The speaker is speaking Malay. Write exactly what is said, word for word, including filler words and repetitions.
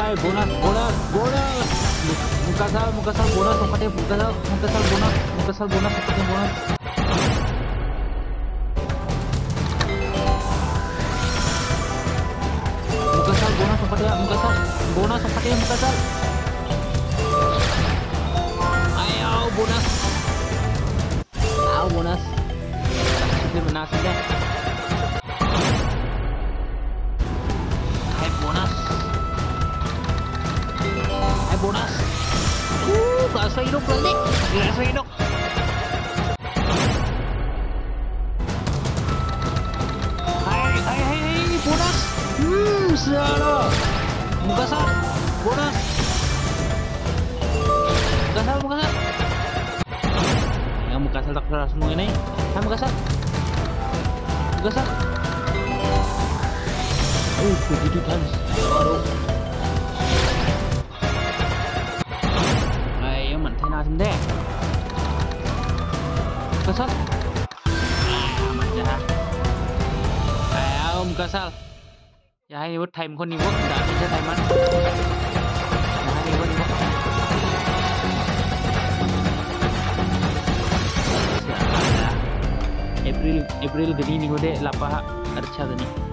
hai bonus bonus bonus. Mukasal mukasal bonus seperti mukasal mukasal bonus mukasal bonus seperti bonus. Mukasal bonus seperti mukasal bonus seperti mukasal. Ayo bonus. Ayo bonus. Itu benar saja. Hai bonus. Hai bonus. Uh, bakso hidup lagi. Bakso hidup. Hai hai hai hai bonus. Hmm, salah. Mukasal bonus. Mukasal mukasal. Yang mukasal tak keras semua ini. Hai mukasal. Mukasal. Oh, begitu kan. Aduh. Ayo, mantai nasim deh. Mukasal. Ah, manja. Ayo, mukasal. Ya, ini buat time kon ni buat dah bisa time man. Ya, ini buat buat. April April gini ni gede lapah archa gini.